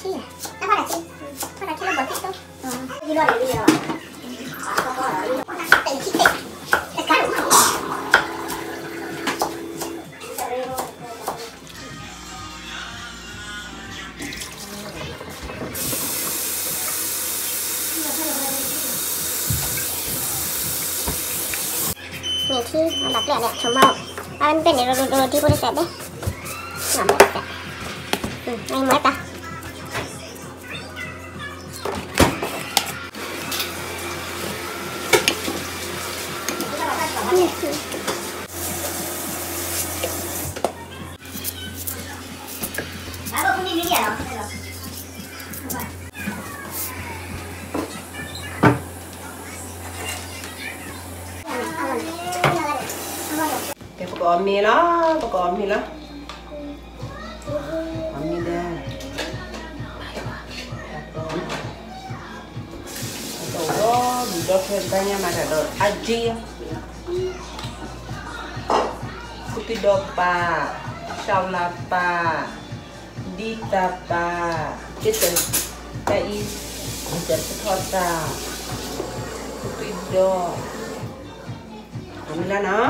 roti ya? Apa roti? Apa roti lo buat itu? Di luar ini ya. Ini sih ada kelihatan ya, cuma kan pen ya roti boleh set deh. Nggak set. Main muat ah. Pokok mì đó, pokok mì đó. Mì đây. Atau budak harganya mana ada aji ya. Putih dopa, saulapa, ditapa, gitu. Kai, ajar sekota, putih dok. Ambil na.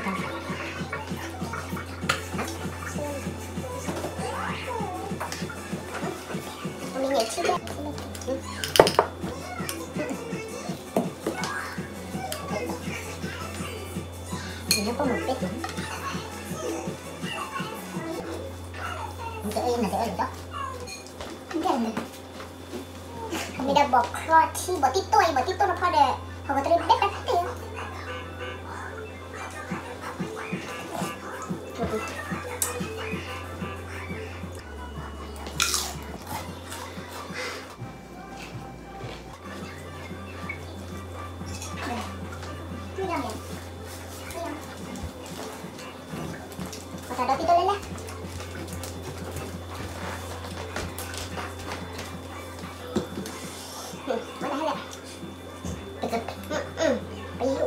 Nó có một cái chữ tự yên là tự yên đó mình đã bỏ roti bỏ tiếp tôi nó phải để họ có thể biết cái gì ada roti tu lah. Mana ada? Dekat. Ayo.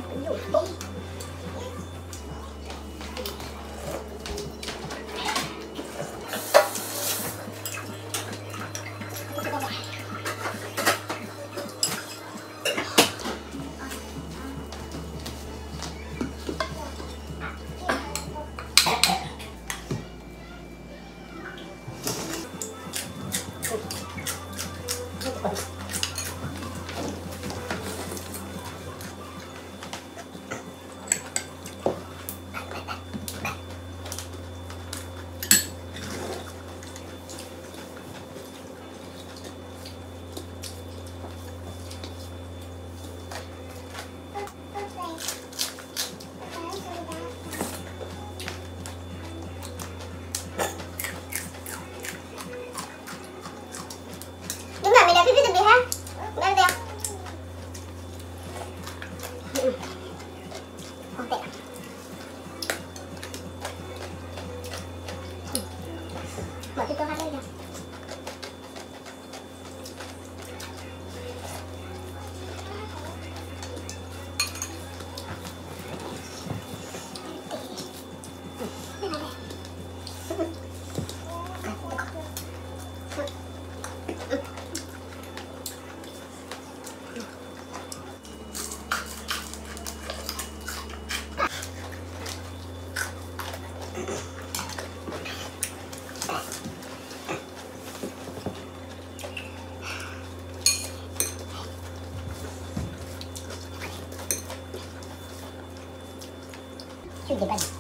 Sudah banyak.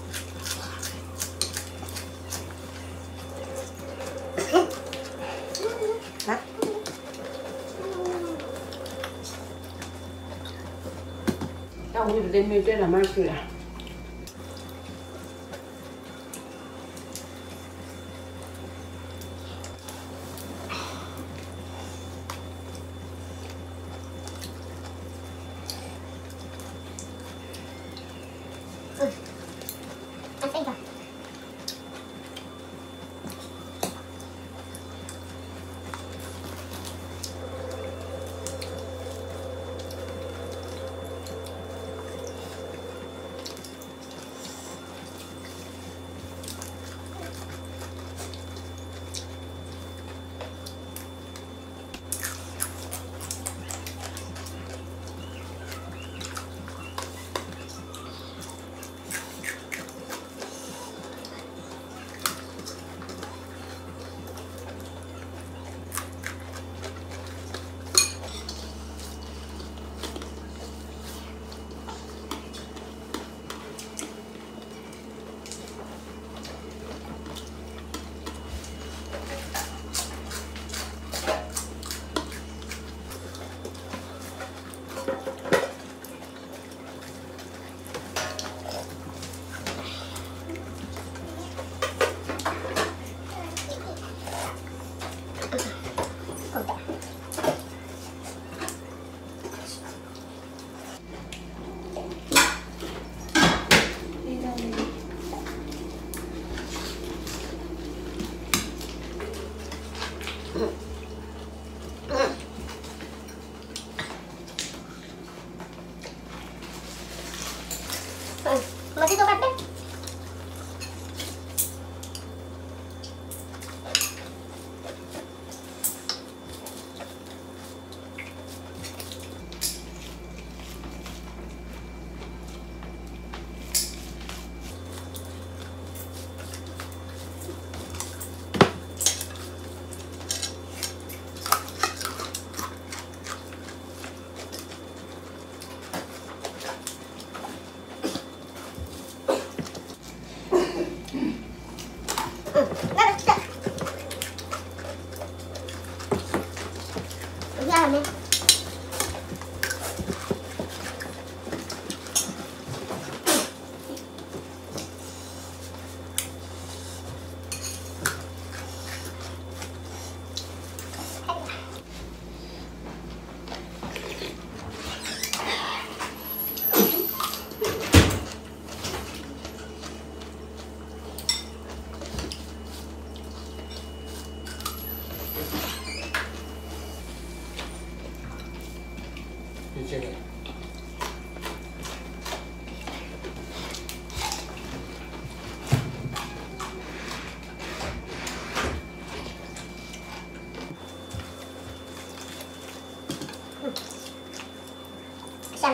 Hah? Tahu ni dia ni dia nak masuk lah.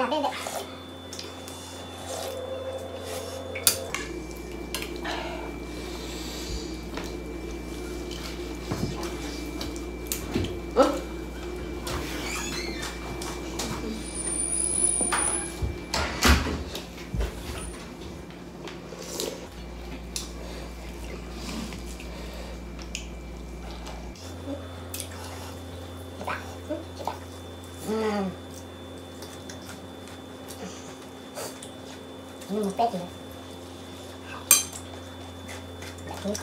là đây đấy. Một tép gì đấy.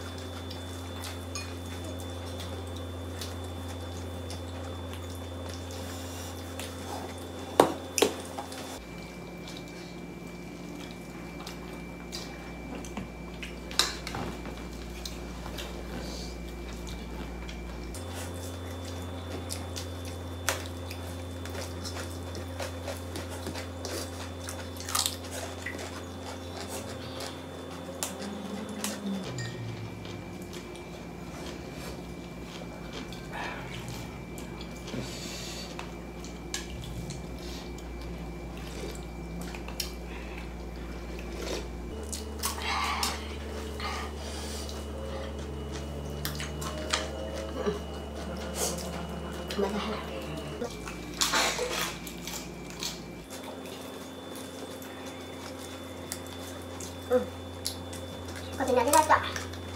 Có thể nói rất là chọn.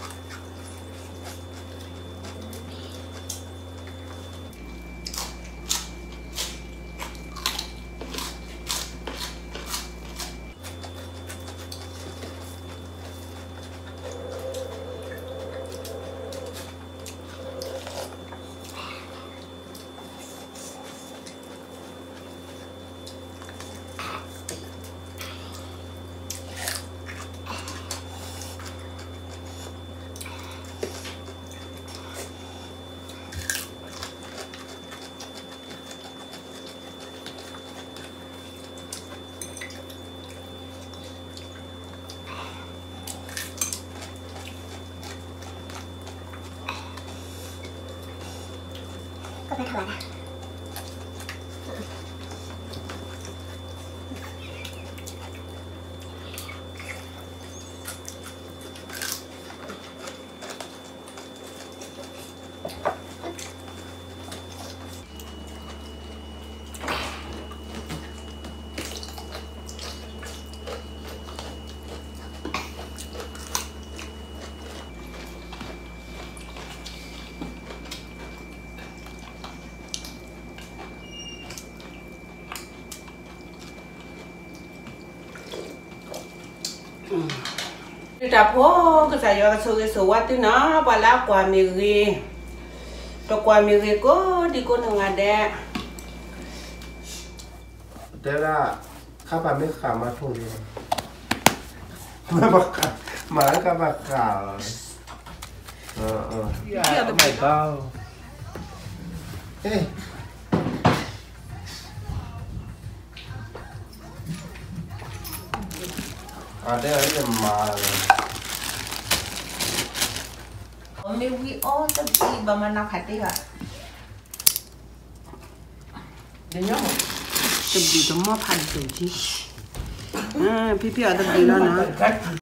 Có phải thật là Kita po saya suge suwati na pala kwa miri. To kwa miri ko di ko ngade. Tera kapa me kama thuli. Ma kapa ka. Yeah, oh my god. Eh. Ada aja mal. Only we all the tea ba man nak hati ka. Denyo. Tebi to mo phan tu chi. Pi pi ada di la na.